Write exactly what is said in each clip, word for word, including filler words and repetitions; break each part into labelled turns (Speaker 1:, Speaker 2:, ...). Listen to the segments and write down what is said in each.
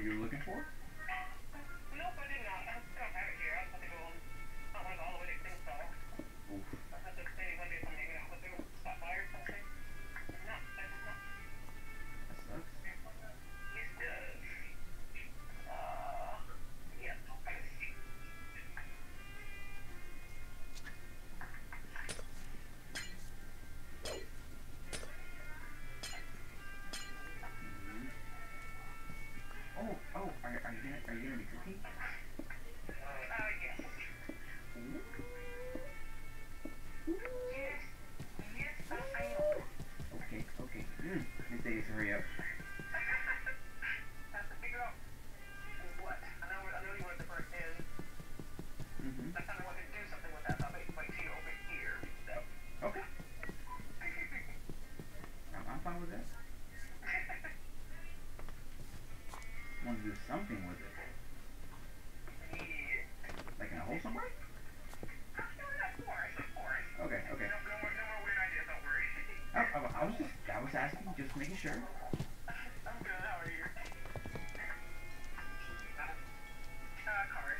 Speaker 1: you were looking for?
Speaker 2: Nope, I did not. I don't have it here. I was about to go on. I want to go all the way to Kingston.
Speaker 1: Oof.
Speaker 2: I had to say one day something, you know, but they would stop by or something. No, that's not.
Speaker 1: That sucks.
Speaker 2: Yes, it does. Uh, yeah.
Speaker 1: Oh, oh, are, are you gonna are you gonna be cooking?
Speaker 2: Uh, yes. Yes. Yes, I am.
Speaker 1: Okay, okay. Mm. Miss Davis, hurry up.
Speaker 2: Have to figure out what. I know, I know you wanted the first in.
Speaker 1: Mm-hmm.
Speaker 2: I kind of wanted to do something with that, so I'll wait till you over here. So.
Speaker 1: Okay. I'm, I'm fine with that. I want to do something with it.
Speaker 2: Yeah.
Speaker 1: Like in a hole somewhere?
Speaker 2: No, of course, of course.
Speaker 1: Okay, okay.
Speaker 2: No, no, more, no more weird ideas, don't worry.
Speaker 1: I, I, I was just, I was asking, just making sure.
Speaker 2: I'm good, how are you? Uh, card.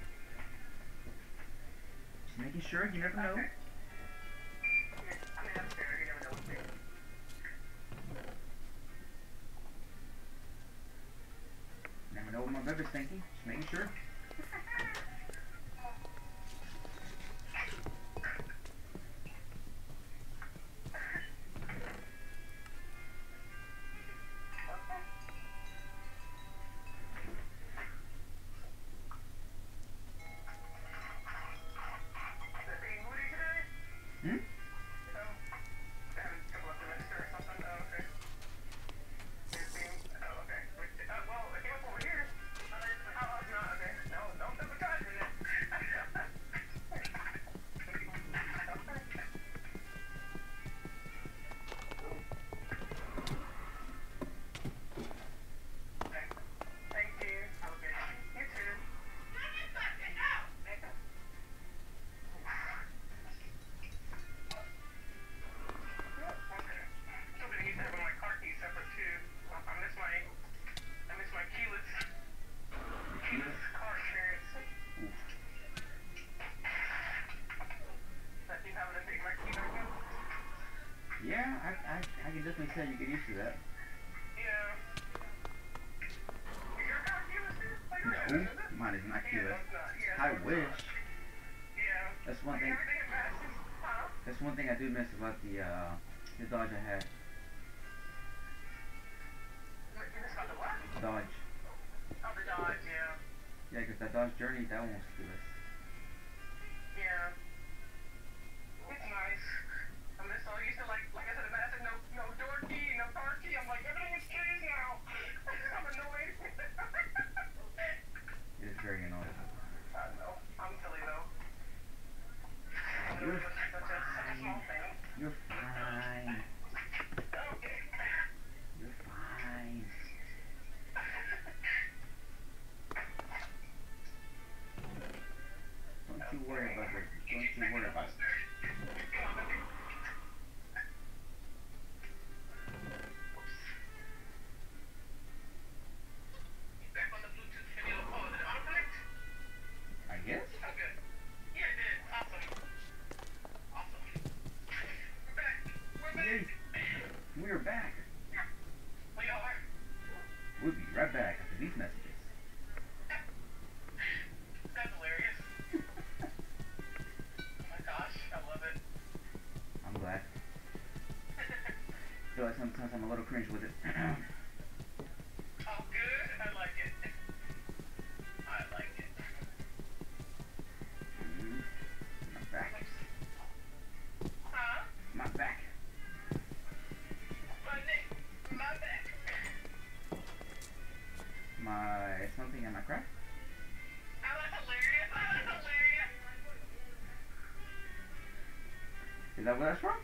Speaker 1: Just making sure, you never know.
Speaker 2: Okay. I mean, that's fair, you never know what's there.
Speaker 1: Never know what my baby's thinking, just making sure. Hmm? Yeah, I, I, I can definitely tell you get used to that.
Speaker 2: Yeah. Your car keyless too?
Speaker 1: No, mine is not keyless. I wish.
Speaker 2: Yeah.
Speaker 1: That's one thing.
Speaker 2: Everything in passes, huh?
Speaker 1: That's one thing I do miss about the uh, the Dodge I had.
Speaker 2: You miss about the what?
Speaker 1: Dodge.
Speaker 2: Oh, the Dodge, yeah.
Speaker 1: Yeah, because that Dodge Journey, that one was keyless.
Speaker 2: Yeah. It's nice. I miss so used to like, like I said, I said no, no door key, no car key. I'm like, everything is keys now. I'm annoyed.
Speaker 1: It is very annoying.
Speaker 2: I know. I'm silly though.
Speaker 1: You're
Speaker 2: Such a, such a small
Speaker 1: fine.
Speaker 2: thing.
Speaker 1: You're fine.
Speaker 2: Okay.
Speaker 1: You're fine. Don't you worry about it. Don't you worry about it.
Speaker 2: Back on the Bluetooth video. Oh, did it auto-connect?
Speaker 1: I guess?
Speaker 2: Oh, good. Yeah, it did. Awesome. Awesome. We're back. We're back.
Speaker 1: Yay. We're back.
Speaker 2: We are.
Speaker 1: We'll be right back after these messages.
Speaker 2: That's hilarious. Oh my gosh, I love it.
Speaker 1: I'm glad. I feel like sometimes I'm a little cringe with it.
Speaker 2: Oh, good. I like it. I like it.
Speaker 1: Mm, my back.
Speaker 2: Huh?
Speaker 1: My back.
Speaker 2: My neck. My back.
Speaker 1: My something in my crack.
Speaker 2: Oh, that's hilarious. Oh, that's hilarious.
Speaker 1: Is that where that's from?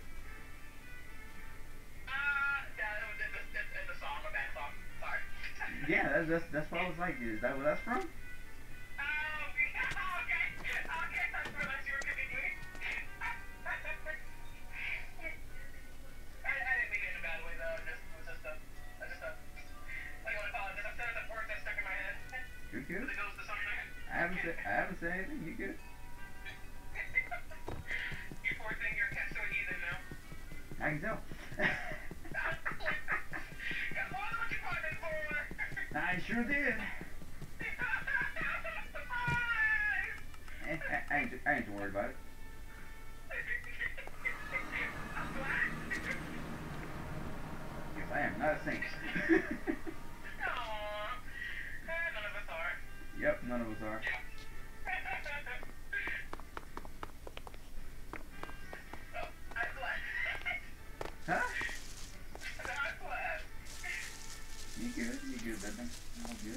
Speaker 2: Uh, yeah, it was in the, in the song, a bad song. Sorry.
Speaker 1: Yeah, that's that's that's what I was like. Is that where that's from?
Speaker 2: Oh, okay. Okay. Okay, I didn't realize you were giving me. I, I didn't mean it in a bad way, though. Just, it was just a, just a, what do you want to call it? Just a set of words that stuck in my head.
Speaker 1: say anything? You good?
Speaker 2: You poor thing, you're kept so heathen now.
Speaker 1: I can tell.
Speaker 2: Got all what you wanted for.
Speaker 1: I sure did.
Speaker 2: Surprise!
Speaker 1: I, I, I, ain't, I ain't too worried about it.
Speaker 2: I'm glad.
Speaker 1: Yes, I am not a saint.
Speaker 2: Aww. None of us are.
Speaker 1: Yep, none of us are.
Speaker 2: Oh, I'm glad.
Speaker 1: Huh?
Speaker 2: I'm glad.
Speaker 1: You good? You good, baby? All good.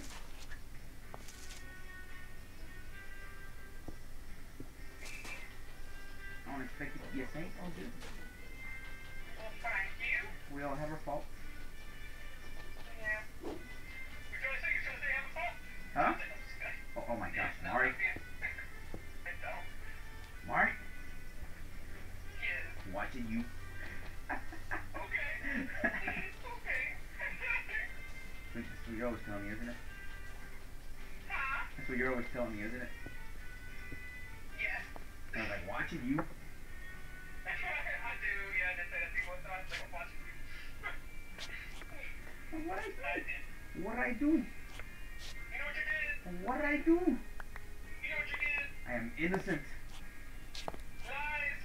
Speaker 1: I don't expect you to be a saint. All good.
Speaker 2: Well, thank you.
Speaker 1: We all have our faults.
Speaker 2: Yeah. You're trying to say you're trying to say I have a fault?
Speaker 1: Huh? Oh, oh my gosh, Mari.
Speaker 2: I don't.
Speaker 1: Mari?
Speaker 2: Yes.
Speaker 1: Watching you.
Speaker 2: Okay. Okay.
Speaker 1: That's what you're always telling me, isn't it?
Speaker 2: Huh?
Speaker 1: That's what you're always telling me, isn't it?
Speaker 2: Yes.
Speaker 1: I was like, watching you.
Speaker 2: I do, yeah, I did say that to you once, I was like, I'm watching you.
Speaker 1: What I
Speaker 2: I
Speaker 1: do?
Speaker 2: did.
Speaker 1: What I do?
Speaker 2: You know what you did?
Speaker 1: What I do?
Speaker 2: You know what you did?
Speaker 1: I am innocent.
Speaker 2: Lies.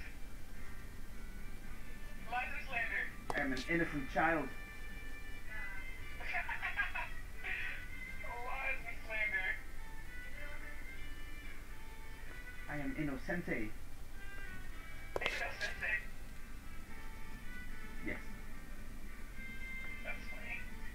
Speaker 2: Lies and slander.
Speaker 1: I am an innocent child.
Speaker 2: Lies and slander.
Speaker 1: I am innocente.
Speaker 2: Innocent.
Speaker 1: Yes.
Speaker 2: That's funny.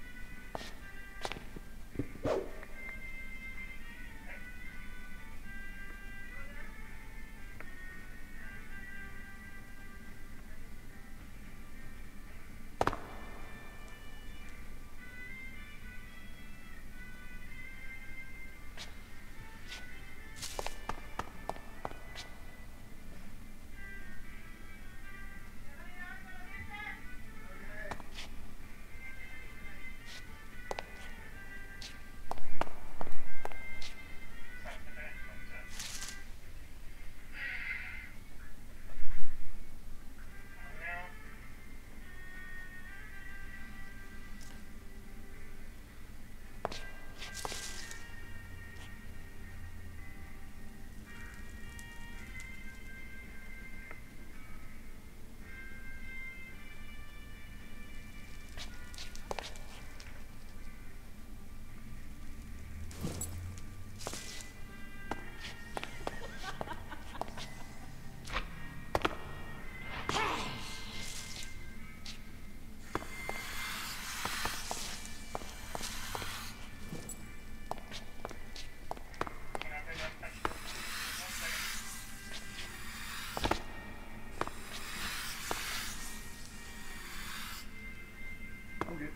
Speaker 1: Okay.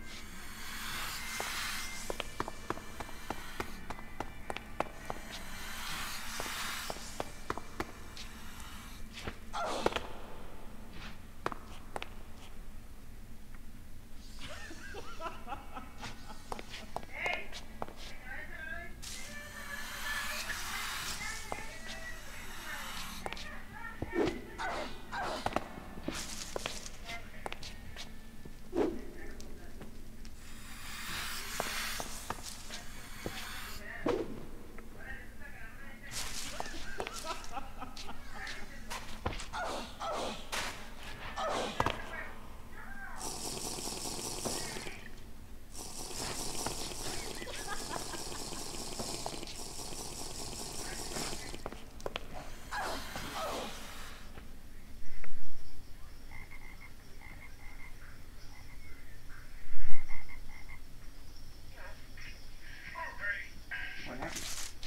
Speaker 1: What happened?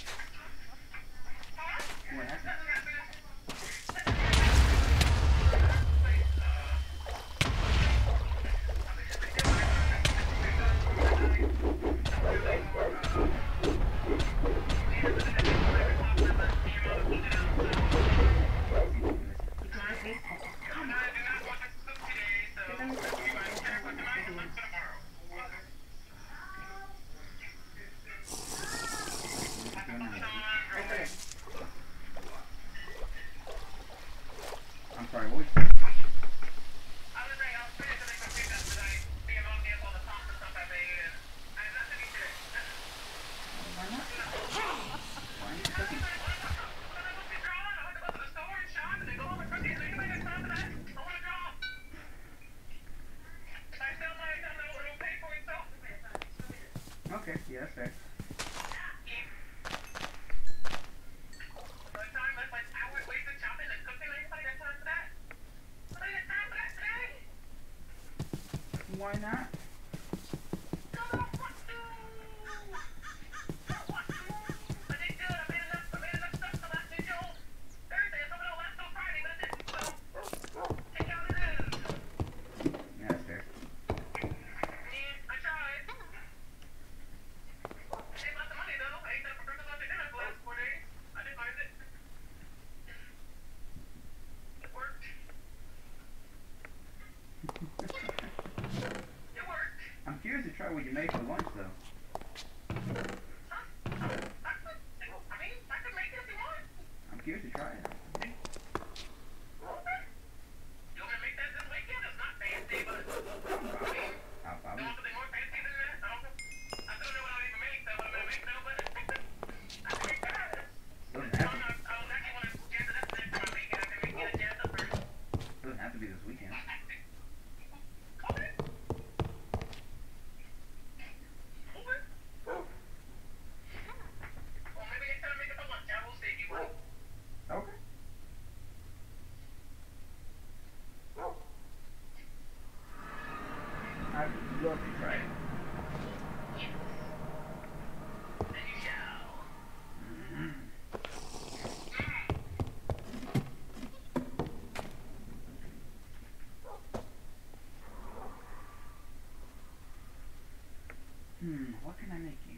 Speaker 1: What happened?
Speaker 2: Tomorrow.
Speaker 1: why not? I'm curious to try what you made for lunch, though. I'm curious to try it. I'll probably. Doesn't have to, doesn't have to be this weekend. Okay. I'd love to try it. Hmm, what can I make you?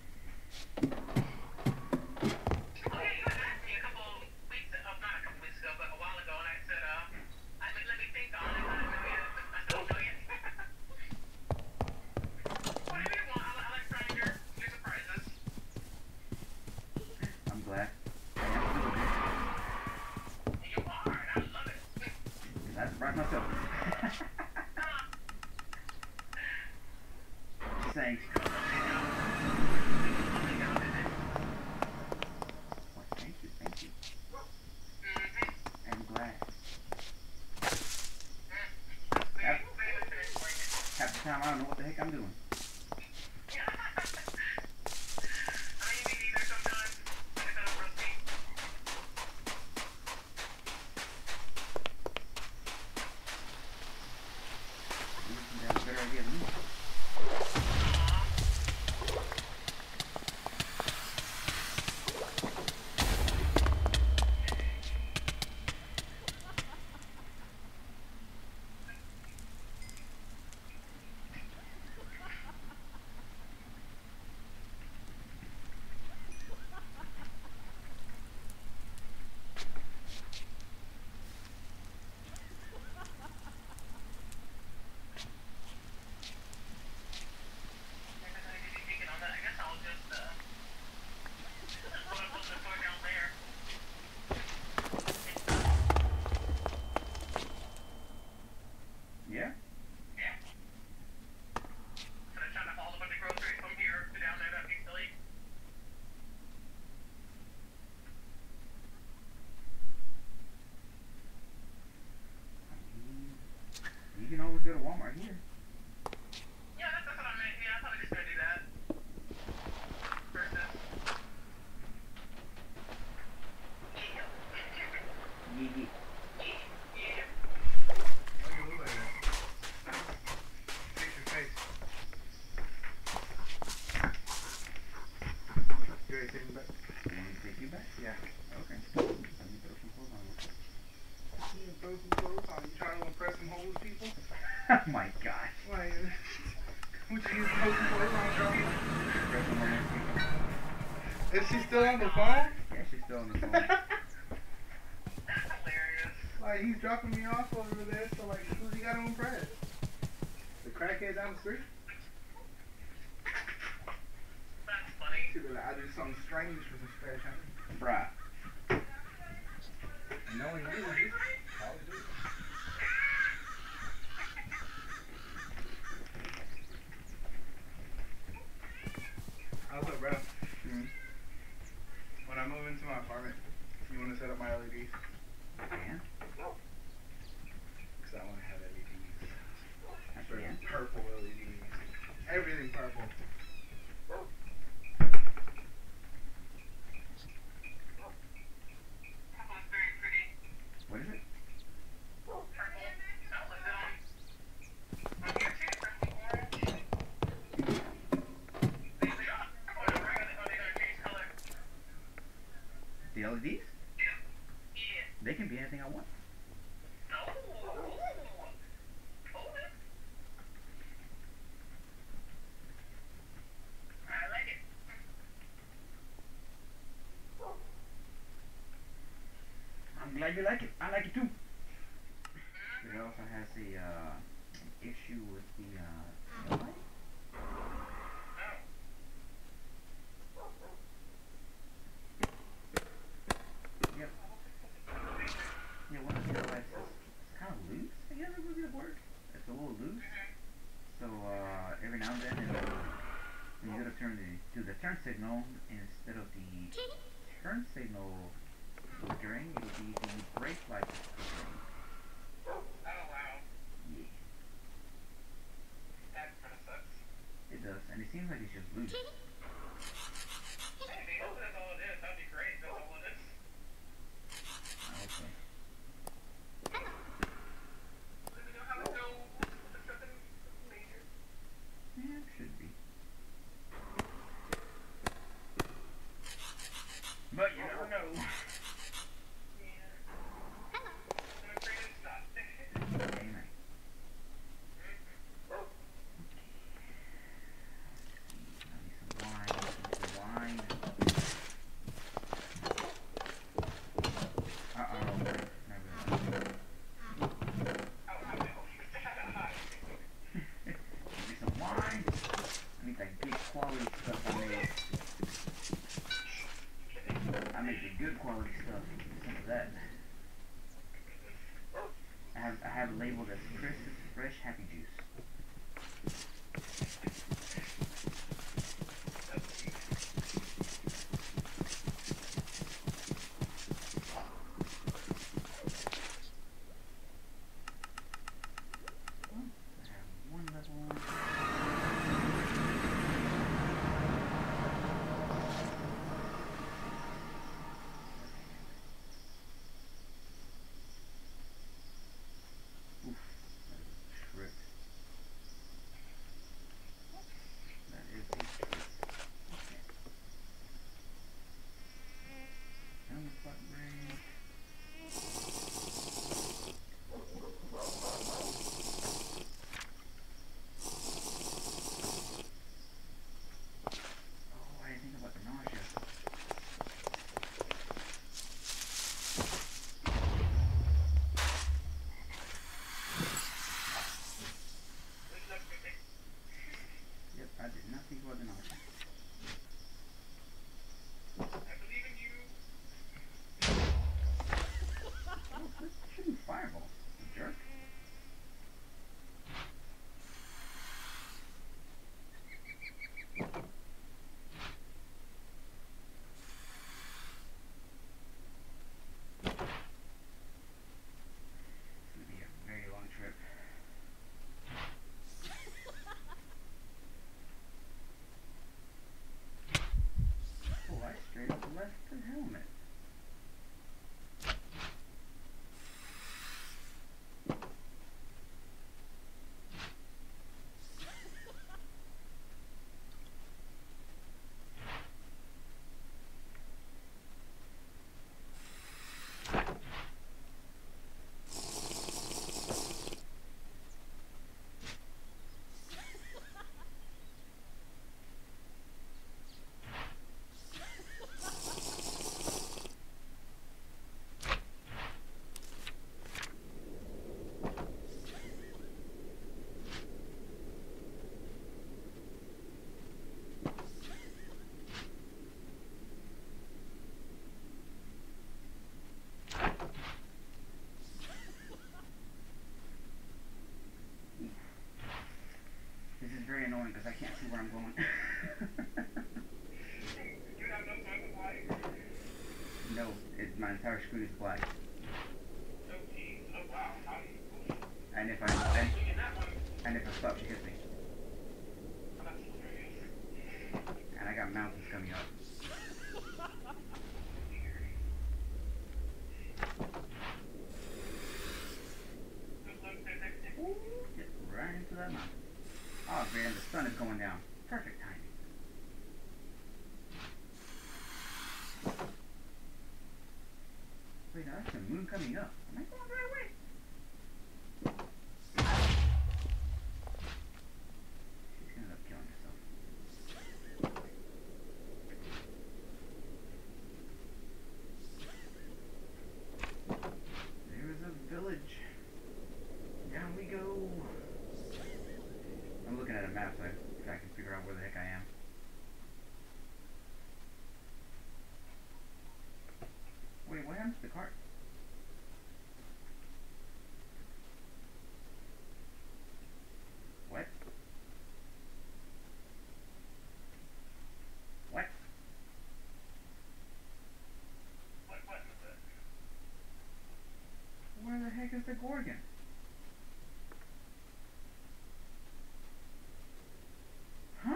Speaker 1: I'm glad. I surprised myself. Thanks. Well, thank you, thank you. I'm glad. Half, half the time I don't know what the heck I'm doing. You have a better idea than me. Yeah? You can always go to Walmart here.
Speaker 2: Yeah, that's, that's what I meant. Yeah, I'm probably just gonna do that. Versus.
Speaker 1: Yeah, yeah.
Speaker 2: Yeah.
Speaker 3: Why you look like that? Fix your face. You ready to take me back?
Speaker 1: You want me to take you back?
Speaker 3: Yeah.
Speaker 1: Okay. Let me throw some clothes on real quick.
Speaker 3: You can throw some clothes on. You trying to impress some homeless people?
Speaker 1: Oh my gosh.
Speaker 3: Like, would you throw some clothes on, Johnny?
Speaker 1: Throw some on there.
Speaker 3: Is she still on the phone?
Speaker 1: Yeah, she's still on the phone.
Speaker 2: That's hilarious.
Speaker 3: Like, he's dropping me off over there, so like, who's he got to impress? The crackhead down the street?
Speaker 2: That's funny.
Speaker 3: She be like, I do something strange for some spare change.
Speaker 1: Bruh.
Speaker 3: And knowing you, you probably do. How's up, bro?
Speaker 1: Mm-hmm.
Speaker 3: When I move into my apartment, you want to set up my L E Ds?
Speaker 1: Yeah.
Speaker 3: Because I want to have L E Ds.
Speaker 1: Actually, yeah.
Speaker 3: Purple L E Ds. Everything purple.
Speaker 2: Purple is very pretty.
Speaker 1: What is it?
Speaker 2: Purple. That was it on. On here too.
Speaker 1: you like it. I like it too. It also has a uh, an issue with the uh, taillight. Yep. Yeah, one of the taillights is it's kind of loose. I guess it would be the word. It's a little loose. So uh, every now and then, it'll, when you go to turn the do the turn signal, instead of the turn signal flickering, it'll be the brake light flickering.
Speaker 2: Oh wow.
Speaker 1: Yeah.
Speaker 2: That kind of sucks.
Speaker 1: It does, and it seems like it's just loose.
Speaker 2: Maybe if that's all it is, that'd be great. That's all it is.
Speaker 1: Okay.
Speaker 2: Let me know how it goes. If something major.
Speaker 1: Yeah, it should be. But you never know.
Speaker 2: Yeah. I'm afraid it's not.
Speaker 1: Amen. Some wine, some wine. Uh-oh. Never
Speaker 2: Oh, I know.
Speaker 1: Give me some wine. I need that good quality stuff I made. I make the good quality stuff. Some of that. I have I have it labeled as Chris's Fresh Happy Juice. I have one level. Oof, that is a trick. That is a trick. Okay. Down the front ring. Oh, I didn't think about the nausea. Yep, I did not think about the nausea.
Speaker 2: I believe in you.
Speaker 1: Oh, this shouldn't fireball. You jerk. This would be a very long trip. Oh, I straight up left the helmet. This is very annoying because I can't see where I'm going.
Speaker 2: You have no time to fly.
Speaker 1: No, it, my entire screen is black.
Speaker 2: Oh, geez. Oh, wow. How
Speaker 1: And if I and,
Speaker 2: in that one.
Speaker 1: and if I stop, she hits me.
Speaker 2: Oh, that's hilarious.
Speaker 1: And I got mountains coming up. Ooh, get right into that mountain. Oh, great, and the sun is going down. Perfect timing. Wait, now that's the moon coming up. Am I going the right way? She's gonna end up killing herself. the map so I, I can figure out where the heck I am. Wait, what happened to the cart? What? What?
Speaker 2: What button is it?
Speaker 1: Where the heck is the gorgon? Huh?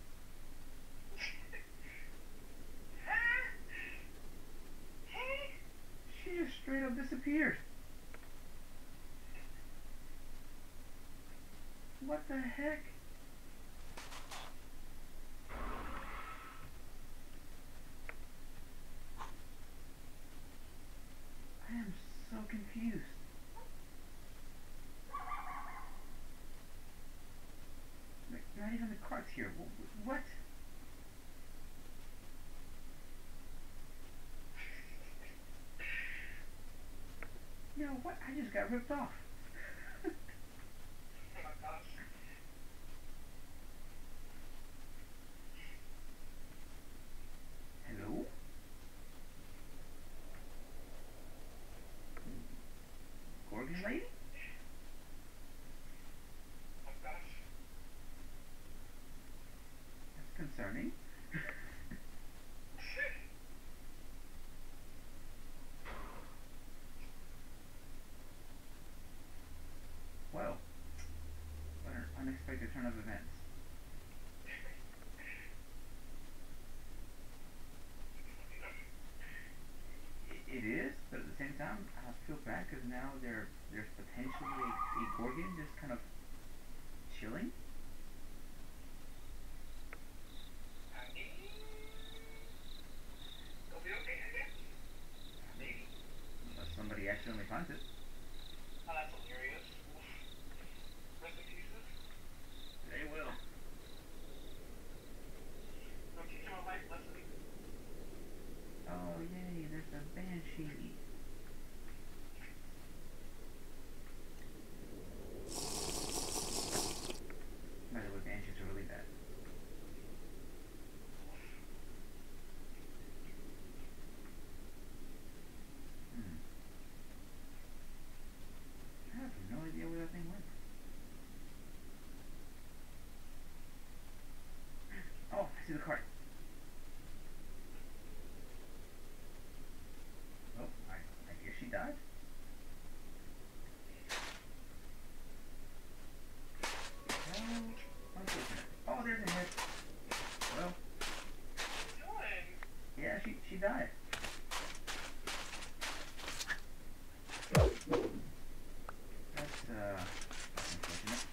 Speaker 1: She just straight up disappeared. What the heck? I am so confused. Like, not even the cart's here. Wh- What? You know what? I just got ripped off.
Speaker 2: Oh my gosh.
Speaker 1: Hello? Gorgon lady?
Speaker 2: Oh gosh.
Speaker 1: That's concerning. Well, what an unexpected turn of events. I- It is, but at the same time, I feel bad because now there, there's potentially a, a gorgon just kind of chilling.
Speaker 2: I mean, it'll be okay, I guess. Maybe.
Speaker 1: Unless somebody accidentally finds it.
Speaker 2: Oh, that's hilarious. Rest in pieces.
Speaker 1: They will.
Speaker 2: Don't teach him a life lesson.
Speaker 1: Oh, yay, there's a banshee. By the way, banshees are really bad. Hmm. I have no idea where that thing went. Oh, I see the cart. Oh, I, I guess she died. Well, unfortunate. Oh, there's a head. Well,
Speaker 2: What are you doing?
Speaker 1: yeah, she, she died. That's, uh, that's unfortunate.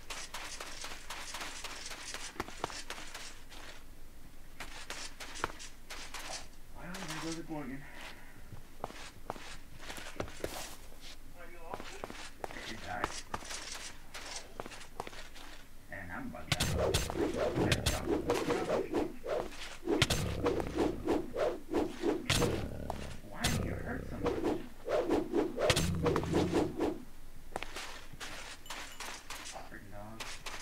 Speaker 1: Well, there goes the gorgon.
Speaker 2: Have you lost it?
Speaker 1: She died. And I'm about to die. Good job. Why do you hurt so much? Freaking dog.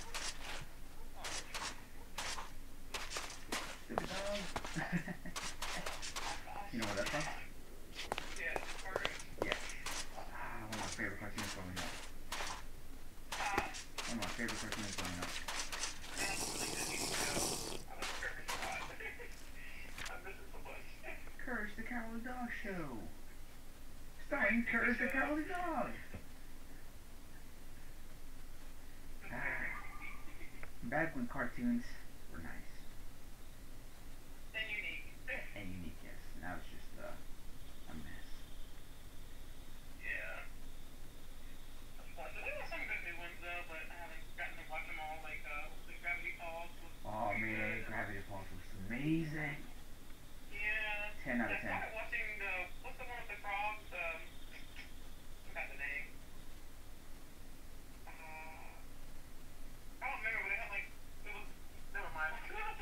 Speaker 1: Stupid dog. You know what that's from?
Speaker 2: Yeah, Gorgon.
Speaker 1: Yes. Ah, one of my favorite cartoons growing up.
Speaker 2: Ah,
Speaker 1: One of my favorite cartoons growing up.
Speaker 2: that's a really good T V show. I like Courage a lot. I miss it so much.
Speaker 1: Courage the Cowardly Dog Show. Starring Courage the Cowardly Dog. Ah, back when cartoons were nice
Speaker 2: And unique.
Speaker 1: and unique, yes. Now it's just uh, a mess.
Speaker 2: Yeah. Unfortunately, there were some good new ones though, but I haven't gotten to watch them all. Like uh, the Gravity Falls was
Speaker 1: Oh
Speaker 2: pretty
Speaker 1: man,
Speaker 2: good.
Speaker 1: Gravity Falls was amazing.
Speaker 2: Yeah.
Speaker 1: ten out of
Speaker 2: I
Speaker 1: ten.
Speaker 2: started watching the what's the one with the frogs? Um, forgot the name. Uh, I don't remember, but they had like it was. Never mind.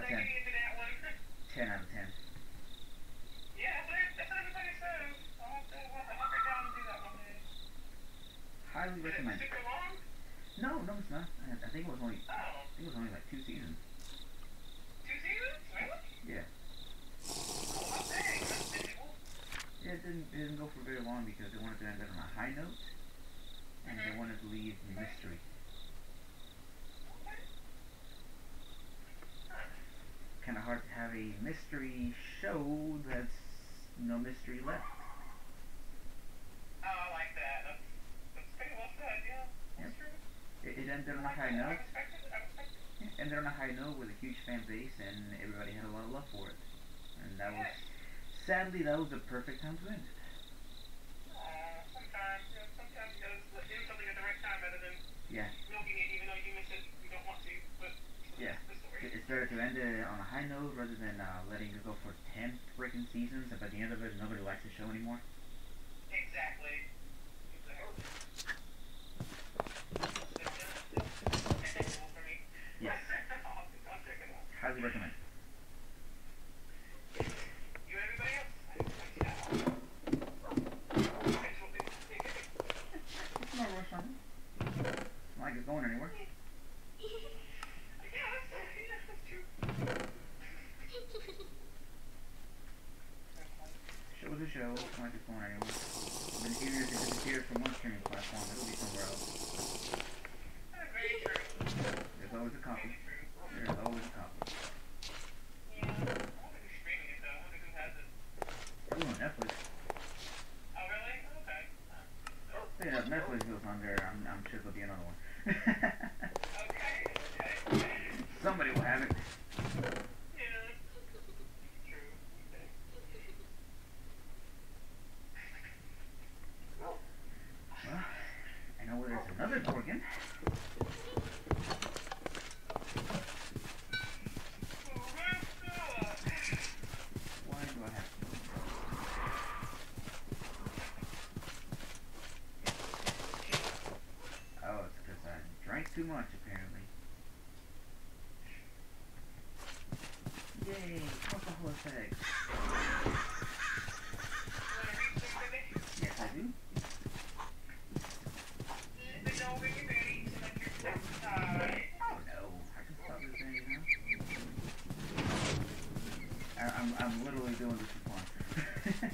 Speaker 1: of
Speaker 2: that
Speaker 1: ten.
Speaker 2: getting into that one.
Speaker 1: ten out of ten.
Speaker 2: Yeah, that's what, that's what everybody says. I'll have to, I'll have to hunker down and do that one day.
Speaker 1: Highly
Speaker 2: Is it
Speaker 1: recommend.
Speaker 2: super long?
Speaker 1: No, no, it's not. I, I think it was only.
Speaker 2: Oh.
Speaker 1: I think it was only like two seasons.
Speaker 2: Two seasons? Really?
Speaker 1: Yeah.
Speaker 2: Oh, not bad. That's visual.
Speaker 1: Yeah, it didn't. It didn't go for very long because they wanted to end it on a high note, and they wanted to leave mystery. Kind of hard to have a mystery show that's no mystery left.
Speaker 2: Oh, I like that. That's, that's pretty well said, yeah. That's
Speaker 1: Yep.
Speaker 2: true.
Speaker 1: It, it ended on a
Speaker 2: I like
Speaker 1: high
Speaker 2: that. I
Speaker 1: note.
Speaker 2: respect it. I respect it.
Speaker 1: Yeah, ended on a high note with a huge fan base, and everybody had a lot of love for it. And that was, sadly, that was the perfect time to end it.
Speaker 2: Aw, sometimes, you know, sometimes you gotta do something at the right time rather than
Speaker 1: Yeah.
Speaker 2: milking it even though you miss it, you don't want to, but
Speaker 1: Yeah.
Speaker 2: that's the story.
Speaker 1: It's better to end it on a high note rather than uh, letting it go for ten freaking seasons, and by the end of it, nobody likes the show anymore.
Speaker 2: Exactly. Exactly. For me.
Speaker 1: Yes.
Speaker 2: I'll, I'll check it out.
Speaker 1: Highly recommend.
Speaker 2: You everybody else? I, I, I,
Speaker 1: It's not rush on it. It's not like it's going anywhere.
Speaker 2: yeah, that's, yeah, that's true.
Speaker 1: Show is a show. It's not like it's going anywhere. But if it disappears from one streaming platform, it'll be somewhere else.
Speaker 2: That's very true.
Speaker 1: There's always a copy.
Speaker 2: Very true.
Speaker 1: There's always a copy.
Speaker 2: Yeah. I wonder who's streaming it though. I wonder who has it.
Speaker 1: Ooh, Netflix.
Speaker 2: Oh, really? Okay.
Speaker 1: Hey, if Netflix goes on there, I'm, I'm sure there'll be another one.
Speaker 2: Okay. Okay.
Speaker 1: Somebody will have it.
Speaker 2: Yeah. True. Okay.
Speaker 1: Well, I know where there's another gorgon. Why do I have to? Oh, it's because I drank too much, apparently. Yay, alcohol effects. Yes, I do. Oh no, I can stop this thing, huh? I, I'm, I'm literally doing this for fun.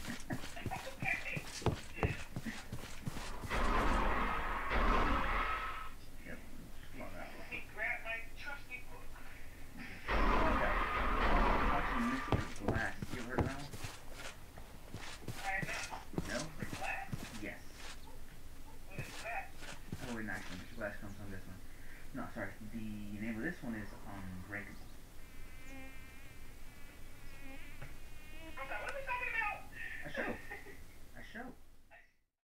Speaker 1: Yep, just log out. Log out. Watching Mister Glass. You ever heard of that one? No? Yes. Oh wait, no, actually, Mister Glass comes from this one. No, sorry. The name of this one is Unbreakable.